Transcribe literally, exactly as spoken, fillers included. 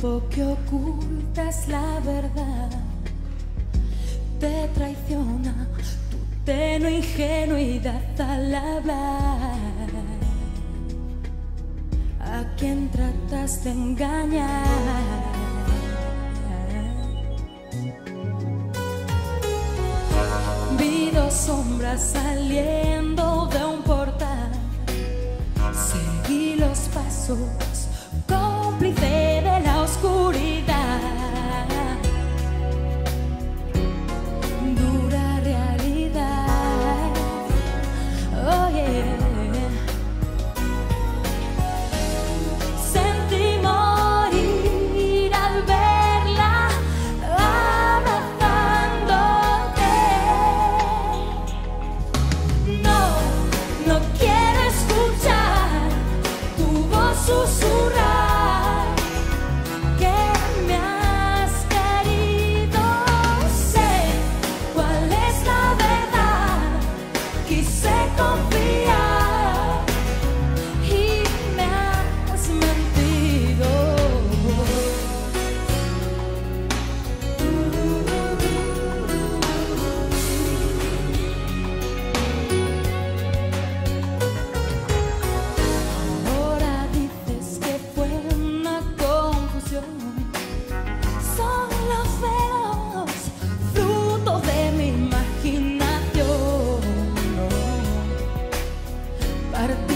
tiempo que ocultas la verdad te traiciona tu tenue ingenuidad al hablar. ¿A quién tratas de engañar? Vi dos sombras saliendo de un portal, seguí los pasos, cómplice de la oscuridad. Dura realidad, oh yeah. Sentí morir al verla abrazándote. No, no quiero escuchar tu voz susurrar que me has querido. Sé cuál es la verdad, quise confiar y me has mentido. Ahora dices que fue una confusión, son los celos, fruto de mi imaginación. Parte